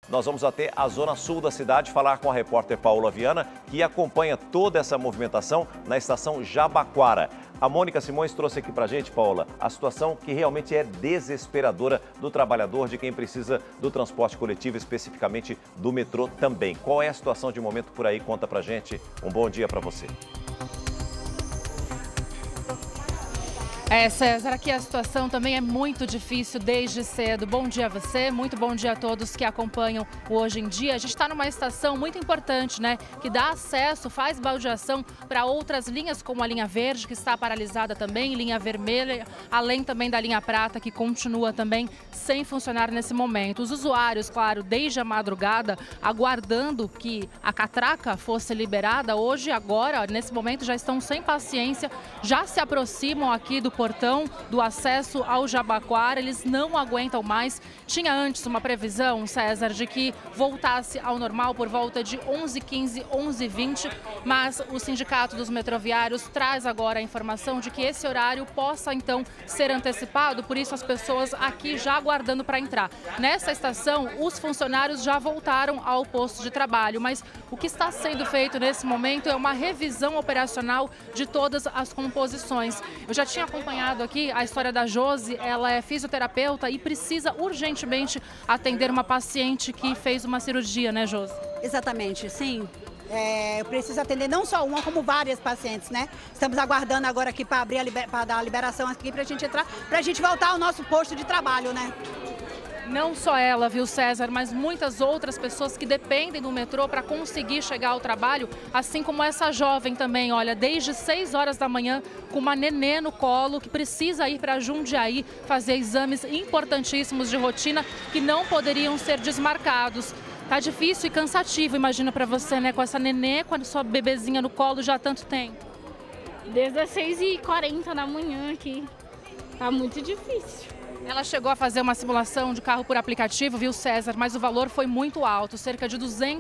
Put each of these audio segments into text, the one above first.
nós vamos até a zona sul da cidade falar com a repórter Paula Viana, que acompanha toda essa movimentação na estação Jabaquara. A Mônica Simões trouxe aqui pra gente, Paula, a situação que realmente é desesperadora do trabalhador, de quem precisa do transporte coletivo, especificamente do metrô também. Qual é a situação de momento por aí? Conta pra gente. Um bom dia pra você. César, aqui a situação também é muito difícil desde cedo. Bom dia a você, muito bom dia a todos que acompanham o Hoje em Dia. A gente está numa estação muito importante, né? Que dá acesso, faz baldeação para outras linhas, como a linha verde, que está paralisada também, linha vermelha, além também da linha prata, que continua também sem funcionar nesse momento. Os usuários, claro, desde a madrugada, aguardando que a catraca fosse liberada, hoje, agora, nesse momento, já estão sem paciência, já se aproximam aqui do portão do acesso ao Jabaquara, eles não aguentam mais. Tinha antes uma previsão, César, de que voltasse ao normal por volta de 11h15, 11h20, mas o Sindicato dos Metroviários traz agora a informação de que esse horário possa então ser antecipado, por isso as pessoas aqui já aguardando para entrar. Nessa estação, os funcionários já voltaram ao posto de trabalho, mas o que está sendo feito nesse momento é uma revisão operacional de todas as composições. Eu já tinha acompanhado aqui a história da Josi, ela é fisioterapeuta e precisa urgentemente atender uma paciente que fez uma cirurgia, né, Josi? Exatamente, sim. Eu preciso atender não só uma, como várias pacientes, né? Estamos aguardando agora aqui para para dar a liberação aqui para a gente entrar, para a gente voltar ao nosso posto de trabalho, né? Não só ela, viu, César, mas muitas outras pessoas que dependem do metrô para conseguir chegar ao trabalho, assim como essa jovem também, olha, desde 6 horas da manhã, com uma nenê no colo, que precisa ir para Jundiaí fazer exames importantíssimos de rotina que não poderiam ser desmarcados. Tá difícil e cansativo, imagina para você, né, com essa nenê, com a sua bebezinha no colo já há tanto tempo. Desde as 6h40 da manhã aqui, tá muito difícil. Ela chegou a fazer uma simulação de carro por aplicativo, viu, César? Mas o valor foi muito alto, cerca de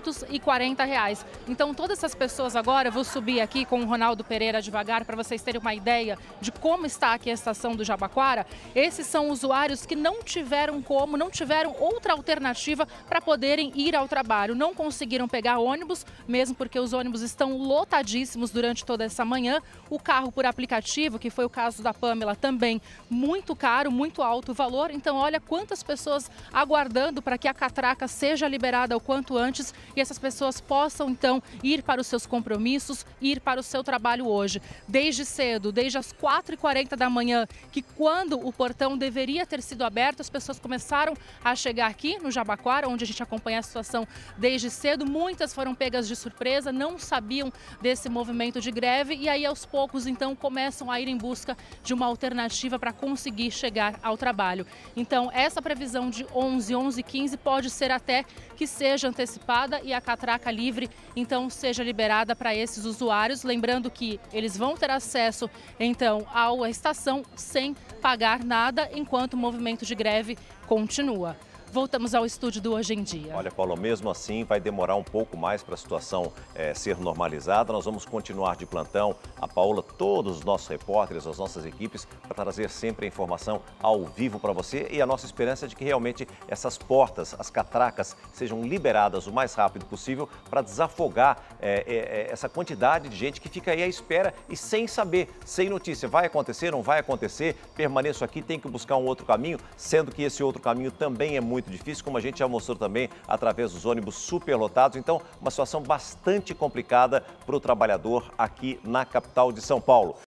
R$240. Então, todas essas pessoas agora, eu vou subir aqui com o Ronaldo Pereira devagar para vocês terem uma ideia de como está aqui a estação do Jabaquara. Esses são usuários que não tiveram outra alternativa para poderem ir ao trabalho. Não conseguiram pegar ônibus, mesmo porque os ônibus estão lotadíssimos durante toda essa manhã. O carro por aplicativo, que foi o caso da Pamela, também muito caro, muito alto o valor. Então, olha quantas pessoas aguardando para que a catraca seja liberada o quanto antes e essas pessoas possam, então, ir para os seus compromissos, ir para o seu trabalho hoje. Desde cedo, desde as 4h40 da manhã, que quando o portão deveria ter sido aberto, as pessoas começaram a chegar aqui no Jabaquara, onde a gente acompanha a situação desde cedo. Muitas foram pegas de surpresa, não sabiam desse movimento de greve e aí, aos poucos, então, começam a ir em busca de uma alternativa para conseguir chegar ao trabalho. Então, essa previsão de 11, 11h15 pode ser até que seja antecipada e a catraca livre, então, seja liberada para esses usuários. Lembrando que eles vão ter acesso, então, à estação sem pagar nada, enquanto o movimento de greve continua. Voltamos ao estúdio do Hoje em Dia. Olha, Paulo, mesmo assim vai demorar um pouco mais para a situação ser normalizada. Nós vamos continuar de plantão. A Paula, todos os nossos repórteres, as nossas equipes, para trazer sempre a informação ao vivo para você. E a nossa esperança é de que realmente essas portas, as catracas, sejam liberadas o mais rápido possível para desafogar essa quantidade de gente que fica aí à espera e sem saber, sem notícia. Vai acontecer, não vai acontecer? Permaneço aqui, tem que buscar um outro caminho, sendo que esse outro caminho também é muito difícil, como a gente já mostrou também através dos ônibus superlotados. Então, uma situação bastante complicada para o trabalhador aqui na capital de São Paulo.